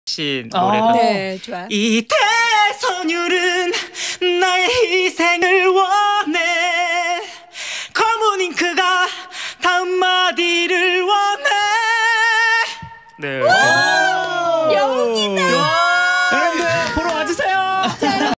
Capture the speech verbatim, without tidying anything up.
씨 노래가 아. 네, 좋아요. 이 대선율은 나의 희생을 원해 검은 잉크가 다음 마디를 원해 네. 여기다